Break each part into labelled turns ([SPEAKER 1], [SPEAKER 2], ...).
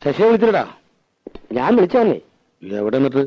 [SPEAKER 1] ശശിയെ വിളിച്ചിട്ടാ?
[SPEAKER 2] ഞാൻ വിളിച്ചതന്നെ.
[SPEAKER 1] എവിടെ നിന്നിട്ട്?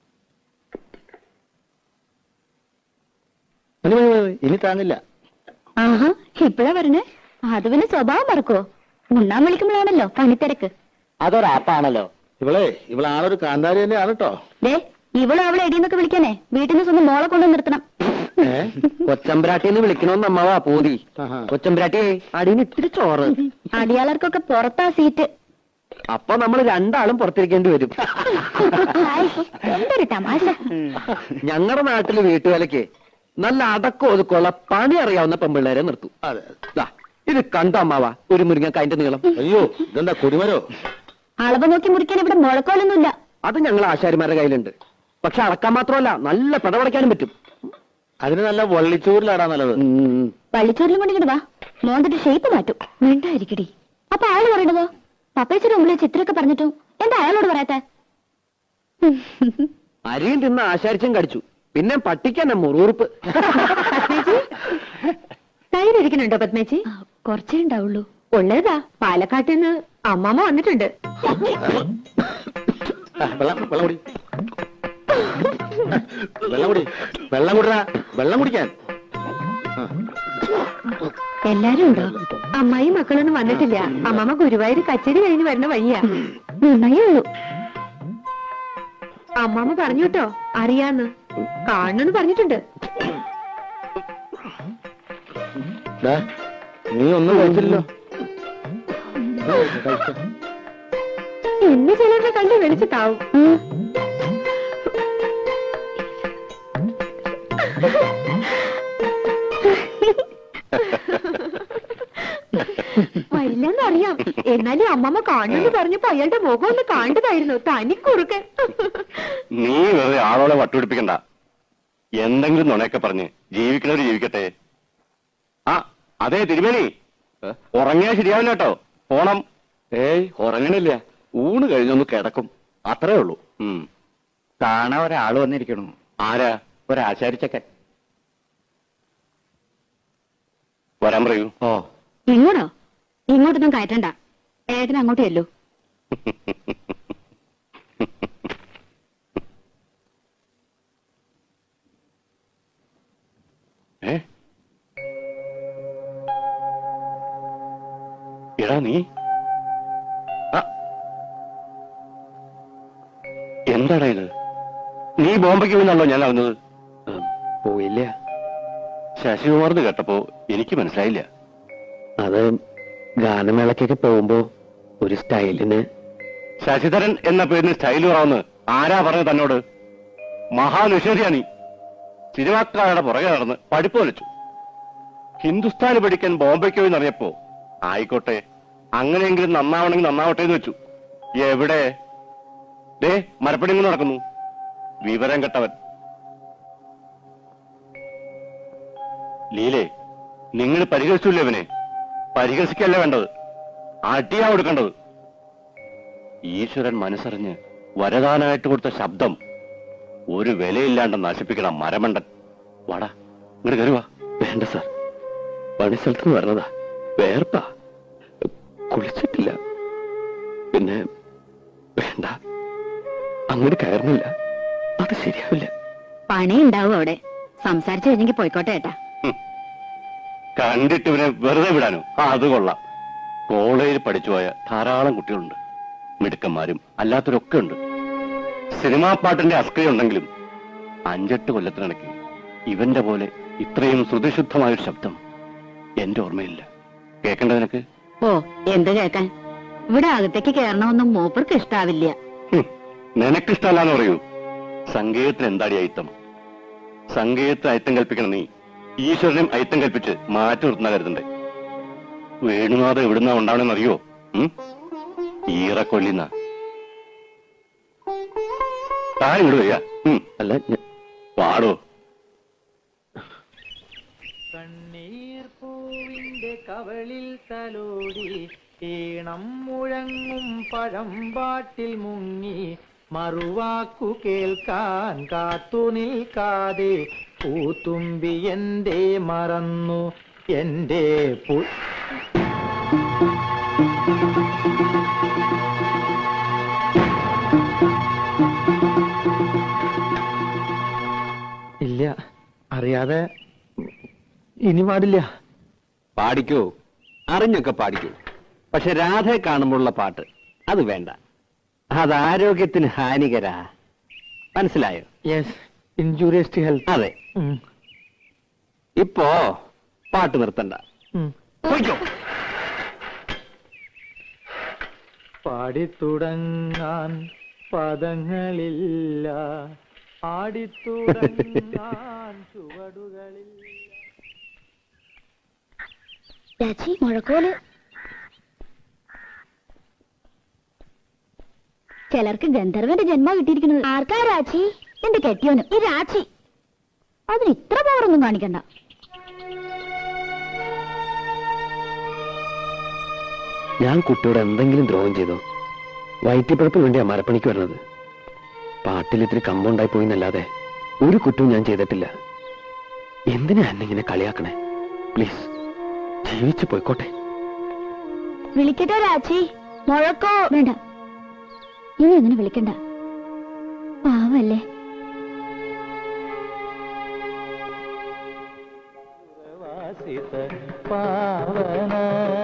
[SPEAKER 1] ഇനി താങ്ങില്ല.
[SPEAKER 3] ആഹാ, ഇപ്പഴാ പറഞ്ഞേ. അത് പിന്നെ സ്വഭാവം മറക്കോ? ഉണ്ണാൻ വിളിക്കുമ്പോഴാണല്ലോ പണിത്തിരക്ക്.
[SPEAKER 2] അതൊരാപ്പാണല്ലോ.
[SPEAKER 1] ഇവളാളൊരു കാന്താരി തന്നെയാണ് കേട്ടോ.
[SPEAKER 3] ദേ, ഇവളും അവളെ എടിയെന്നൊക്കെ വിളിക്കാനേ വീട്ടിൽ നിന്ന് സ്വന്തം മോളെ കൊണ്ട് നിർത്തണം.
[SPEAKER 2] കൊച്ചമ്പ്രാട്ടിന്ന് വിളിക്കണോന്ന് അമ്മാവാ പൂതി. കൊച്ചമ്പ്രാട്ടിയെ അടിയിൽ ഇത്തിരി ചോറ്.
[SPEAKER 3] അടിയാളർക്കൊക്കെ പുറത്താ സീറ്റ്.
[SPEAKER 2] അപ്പൊ നമ്മൾ രണ്ടാളും പുറത്തിരിക്കേണ്ടി വരും.
[SPEAKER 3] എന്തൊരു തമാശ.
[SPEAKER 2] ഞങ്ങളുടെ നാട്ടില് വീട്ടുവേലയ്ക്ക് നല്ല അടക്കം ഒതുക്കമുള്ള പണി അറിയാവുന്ന പെമ്പിള്ളേരെ നിർത്തും. ഇത് കണ്ടോ അമ്മാവാ ഒരു മുരിങ്ങക്കായന്റെ നീളം?
[SPEAKER 1] അയ്യോ, ഇതെന്താ കുടിമരോ?
[SPEAKER 3] അളവ് നോക്കി മുറിക്കാൻ ഇവിടെ മുഴക്കോലൊന്നുമില്ല.
[SPEAKER 2] അത് ഞങ്ങൾ ആശാരിമാരുടെ കയ്യിലുണ്ട്. പക്ഷെ അളക്കാൻ മാത്രമല്ല, നല്ല പിടപടയ്ക്കാനും പറ്റും.
[SPEAKER 1] അതിന് നല്ല വള്ളിച്ചോറിലാടാ നല്ലത്.
[SPEAKER 3] വള്ളിച്ചോറിലും കൊണ്ടിട്ട് വാ, മോന്തിട്ട് ഷേപ്പ് മാറ്റും. മിണ്ടായിരിക്കടി. അപ്പൊ അയാൾ പറയണതോ? പപ്പേച്ചിയുടെ മുമ്പിൽ ചിത്രമൊക്കെ പറഞ്ഞിട്ടും എന്താ അയാളോട് പറയാത്ത?
[SPEAKER 2] അരിയും തിന്ന് ആശാരിച്ചും കടിച്ചു. പിന്നെ പട്ടിക്കന്നെ മുറുറുപ്പ്.
[SPEAKER 3] തൈരിക്കുന്നുണ്ടോ പത്മേച്ചി? കുറച്ചേ ഉണ്ടാവുള്ളൂ. ഉള്ളതാ, പാലക്കാട്ടിൽ നിന്ന് അമ്മാമ്മ വന്നിട്ടുണ്ട്.
[SPEAKER 1] വെള്ളം കുടിക്കാൻ
[SPEAKER 3] എല്ലാരും ഉണ്ടോ? അമ്മായി മക്കളൊന്നും വന്നിട്ടില്ല. അമ്മാമ്മ ഗുരുവായൂർ കച്ചേരി കഴിഞ്ഞ് വരുന്ന വഴിയാ. നന്നായേ ഉള്ളൂ. അമ്മാമ്മ പറഞ്ഞു കേട്ടോ, അറിയാന്ന് കാണണെന്ന് പറഞ്ഞിട്ടുണ്ട്.
[SPEAKER 1] നീ ഒന്നും കഴിച്ചില്ലല്ലോ.
[SPEAKER 3] ഇന്ന് ചിലരുടെ കണ്ട് വിളിച്ചിട്ടാവും. വരില്ലെന്നറിയാം. എന്നാലും അമ്മമ്മ കാണുമെന്ന് പറഞ്ഞപ്പോ അയാളുടെ മുഖം ഒന്ന് കാണേണ്ടതായിരുന്നു. തനിക്കുറുക്കൻ.
[SPEAKER 4] നീ വെറുതെ ആളോടെ വട്ടുപിടിപ്പിക്കണ്ട. എന്തെങ്കിലും നുണയൊക്കെ പറഞ്ഞ് ജീവിക്കണവര് ജീവിക്കട്ടെ. ആ അതെ തിരുമേനി, ഉറങ്ങിയാൽ ശരിയാവില്ല കേട്ടോ. പോണം.
[SPEAKER 1] ഏയ് ഉറങ്ങണില്ല, ഊണ് കഴിഞ്ഞൊന്ന് കിടക്കും, അത്രേ ഉള്ളൂ.
[SPEAKER 2] കാണാൻ ഒരാള് വന്നിരിക്കണു.
[SPEAKER 4] ആരാ?
[SPEAKER 2] ഒരാശാരിച്ചക്കൻ.
[SPEAKER 4] വരാൻ പറയൂ.
[SPEAKER 2] ഓ,
[SPEAKER 3] ഇങ്ങോട്ടോ? ഇങ്ങോട്ടൊന്നും കയറ്റണ്ട. ഏട്ടന് അങ്ങോട്ടേ അല്ലോ.
[SPEAKER 4] എടാ നീ എന്താടാ ഇത്? നീ ബോംബെക്ക് പോയിന്നാണല്ലോ ഞാൻ അറിഞ്ഞത്.
[SPEAKER 2] പോയില്ല.
[SPEAKER 4] ശശികുമാർന്ന് കേട്ടപ്പോ എനിക്ക് മനസ്സിലായില്ല.
[SPEAKER 2] അത് ഗാനമേളക്കൊക്കെ പോകുമ്പോ ഒരു സ്റ്റൈലിന്.
[SPEAKER 4] ശശിധരൻ എന്ന പേരിന് സ്റ്റൈൽ കുറവെന്ന് ആരാ പറഞ്ഞത് തന്നോട്? മഹാനുശേരിയാ നീ. സിനിമാക്കാരുടെ പുറകെ നടന്ന് പഠിപ്പ് വലിച്ചു. ഹിന്ദുസ്ഥാന് പഠിക്കാൻ ബോംബെക്ക് പോയി എന്നറിയപ്പോ ആയിക്കോട്ടെ, അങ്ങനെയെങ്കിലും നന്നാവണമെങ്കിൽ നന്നാവട്ടെ എന്ന് വെച്ചു. എവിടെ? ദേ മരപ്പണി നടക്കുന്നു. വിവരം കെട്ടവൻ. ലീലേ, നിങ്ങൾ പരിഹസിച്ചില്ലേ അവനെ? പരിഹസിക്കല്ല വേണ്ടത്, അടിയാ കൊടുക്കേണ്ടത്. ഈശ്വരൻ മനസ്സറിഞ്ഞ് വരദാനായിട്ട് കൊടുത്ത ശബ്ദം ഒരു വിലയില്ലാണ്ട് നശിപ്പിക്കണം മരമണ്ടൻ. വാടാ, ഇങ്ങോട്ട് കയറുവാ.
[SPEAKER 2] വേണ്ട സാർ, പണിസ്ഥലത്ത് നിന്ന് വരണതാ. വേർപ്പാ, കുളിച്ചിട്ടില്ല. പിന്നെ വേണ്ട, അങ്ങോട്ട് കയറുന്നില്ല. അത് ശരിയാവില്ല.
[SPEAKER 3] പണി ഉണ്ടാവും അവിടെ. സംസാരിച്ചു കഴിഞ്ഞെങ്കിൽ പോയിക്കോട്ടെ ഏട്ടാ.
[SPEAKER 4] കണ്ടിട്ട് ഇവനെ വെറുതെ വിടാനോ? അത് കൊള്ളാം. കോളേജിൽ പഠിച്ചുപോയ ധാരാളം കുട്ടികളുണ്ട്, മിടുക്കന്മാരും അല്ലാത്തവരൊക്കെ ഉണ്ട്. സിനിമാ പാട്ടിന്റെ അസ്കയുണ്ടെങ്കിലും 5-8 കൊല്ലത്തിനിടയ്ക്ക് ഇവന്റെ പോലെ ഇത്രയും ശ്രുതിശുദ്ധമായൊരു ശബ്ദം എന്റെ ഓർമ്മയില്ല. കേൾക്കണ്ട നിനക്ക്?
[SPEAKER 3] ഓ, എന്ത് കേൾക്കാൻ? ഇവിടെ അകത്തേക്ക് കയറണമെന്നും മൂപ്പർക്ക് ഇഷ്ടാവില്ല.
[SPEAKER 4] നിനക്കിഷ്ടമല്ലാന്ന് പറയൂ. സംഗീതത്തിന് എന്താടി അയിത്തം? സംഗീതത്തിന് അയിത്തം കൽപ്പിക്കണം നീ. ഈശ്വരനും അയിത്തം കൽപ്പിച്ച് മാറ്റി നിർത്തുന്ന കരുതണ്ടേ? വേണുനാഥ് എവിടുന്നാ ഉണ്ടാവണമെന്നറിയോ? ഈറക്കൊല്ലിന്ന താൻ ഇങ്ങോട്ട് വരിക.
[SPEAKER 2] അല്ല,
[SPEAKER 4] പാടോ.
[SPEAKER 5] കണ്ണീർ പൂവിന്റെ കവളിൽ തലോടി ഈണം മുഴങ്ങും പഴമ്പാട്ടിൽ മുങ്ങി മറുവാക്കു കേൾക്കാൻ കാത്തു നിൽക്കാതെ പൂത്തുമ്പി എന്റെ മറന്നു എന്റെ അറിയാതെ ഇനി പാടില്ല.
[SPEAKER 2] പാടിക്കൂ, അറിഞ്ഞൊക്കെ പാടിക്കൂ. പക്ഷെ രാധയെ കാണുമ്പോഴുള്ള പാട്ട് അത് വേണ്ട. അത് ആരോഗ്യത്തിന് ഹാനികരാ. മനസ്സിലായോ?
[SPEAKER 5] Yes, injurious to health.
[SPEAKER 2] അതെ. ഇപ്പോ പാട്ട് നിർത്തണ്ട. പോയിക്കോ.
[SPEAKER 5] പാടിത്തുടങ്ങാൻ പദങ്ങളില്ല, ആടിത്തുടങ്ങാൻ ചുവടുകളില്ല.
[SPEAKER 3] രാജി, മുഴക്കോല്. ചിലർക്ക് ഗന്ധർവന്റെ ജന്മം കിട്ടിയിരിക്കുന്നത്. ആർക്കാ രാജി? എന്റെ കെട്ടിയോന്. ഈ രാജി അതിന് ഇത്ര പവറൊന്നും കാണിക്കണ്ട.
[SPEAKER 2] ഞാൻ കുട്ടിയോട് എന്തെങ്കിലും ദ്രോഹം ചെയ്തോ? വയറ്റിപ്പഴപ്പിന് വേണ്ടിയാ മരപ്പണിക്ക് വരുന്നത്. പാട്ടിൽ ഇത്തിരി കമ്പുണ്ടായി പോയിന്നല്ലാതെ ഒരു കുറ്റവും ഞാൻ ചെയ്തിട്ടില്ല. എന്തിനാ എന്നെ ഇങ്ങനെ കളിയാക്കണേ? പ്ലീസ്, ജീവിച്ചു പോയിക്കോട്ടെ.
[SPEAKER 3] വിളിക്കട്ടെ രാജി? മുഴക്കോ? വേണ്ട, ഇനി അങ്ങനെ വിളിക്കണ്ട. പാവല്ലേ.
[SPEAKER 5] പാവന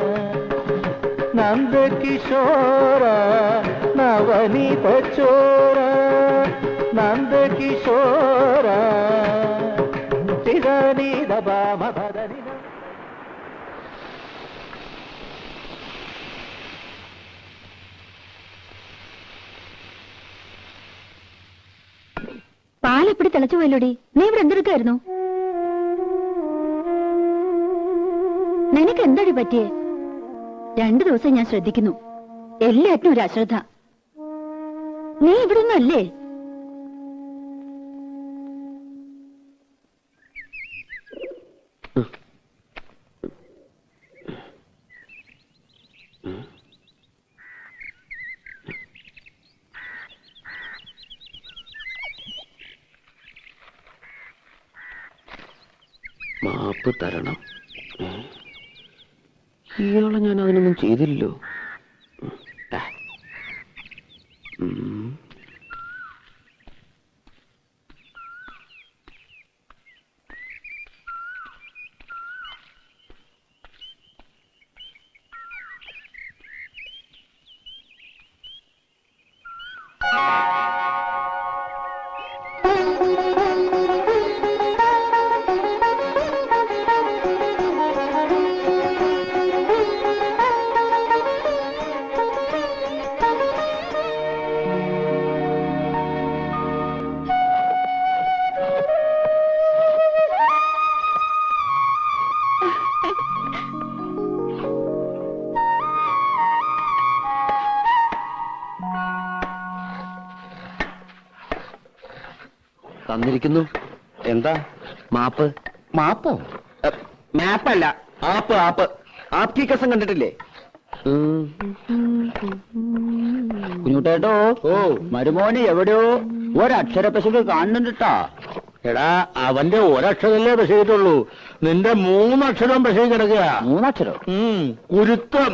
[SPEAKER 5] നന്ദകിശോര നവനീത ചോര, നന്ദകിശോര ചിരനീത ഭാമപദനി.
[SPEAKER 3] പാലെപ്പിടി തിളച്ചു പോയല്ലോടി. നീ ഇവിടെ എന്തെടുക്കായിരുന്നു? നിനക്ക് എന്താടി പറ്റിയേ? 2 ദിവസം ഞാൻ ശ്രദ്ധിക്കുന്നു, എല്ലാറ്റിനും ഒരു അശ്രദ്ധ. നീ ഇവിടെ ഒന്നും അല്ലേ?
[SPEAKER 2] മാപ്പ് തരണം. ഇയാളെ ഞാൻ അതിനൊന്നും ചെയ്തില്ലല്ലോ. തന്നിരിക്കുന്നു. എന്താ? മാപ്പ്. മാപ്പോ? മാപ്പല്ല, ആപ്പ്. ആപ്പ്. ആപ്കി കസം കണ്ടിട്ടില്ലേ? കുഞ്ഞുട്ടേട്ടോ, മരുമോന് എവിടെയോ ഒരക്ഷര പശുക്ക് കാണുന്നുണ്ടാ.
[SPEAKER 4] എടാ, അവന്റെ ഒരക്ഷരല്ലേ പശയിട്ടുള്ളൂ, നിന്റെ 3 അക്ഷരം പശയിൽ കിടക്കുക.
[SPEAKER 2] 3 അക്ഷരം?
[SPEAKER 4] കുരുത്തം.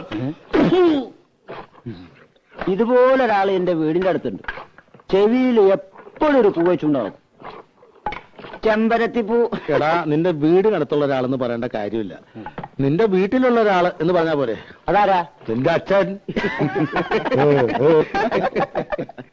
[SPEAKER 2] ഇതുപോലൊരാൾ എന്റെ വീടിന്റെ അടുത്തുണ്ട്. ചെവിയിൽ എപ്പോഴും ഒരു പൂ വെച്ചുണ്ടാവും. ചെമ്പരത്തിപ്പൂ.
[SPEAKER 4] എടാ, നിന്റെ വീടിനടുത്തുള്ള ഒരാളെന്ന് പറയേണ്ട കാര്യമില്ല, നിന്റെ വീട്ടിലുള്ള ഒരാള് എന്ന് പറഞ്ഞാ പോരെ.
[SPEAKER 2] അതാരാ?
[SPEAKER 4] നിന്റെ അച്ഛൻ.